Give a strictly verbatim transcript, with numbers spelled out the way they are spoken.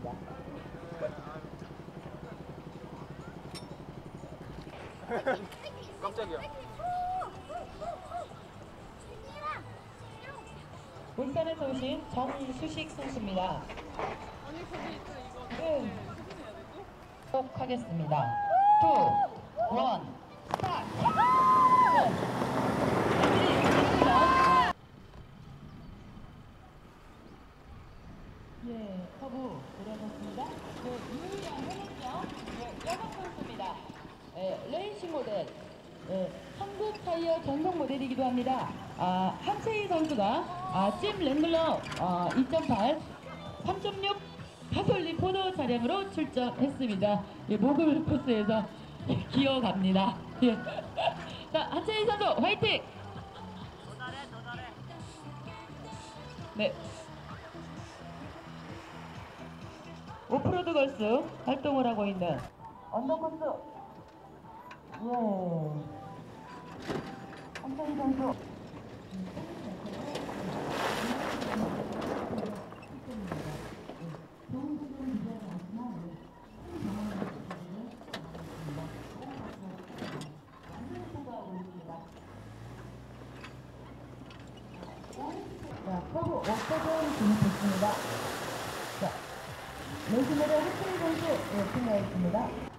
있습니다. 깜짝이야. 울산에서 오신 정수식 선수입니다. 아니 거기 있다 이거. 네. 사진 해야 돼 또? 꼭 하겠습니다. 투, 원, 스타트! 예, 서브 들어섰습니다. 그 유일한 해는요, 여성 선수입니다. 예, 레이싱 모델, 예, 한국 타이어 전속 모델이기도 합니다. 아, 한채희 선수가 아, 찜 랭글러 아, 이 점 팔, 삼 점 육 가솔린 포도 차량으로 출전했습니다. 예, 모글 코스에서 기어갑니다. 예. 자, 한채희 선수 화이팅! 더 잘해, 더 잘해. 네. 오프로드 걸스 활동을 하고 있는 언더코스. 예. 한찬희 선수. 자, 서브 옥터전 진입했습니다. 자, 레이싱모델 한찬희 선수 예, 참가했습니다.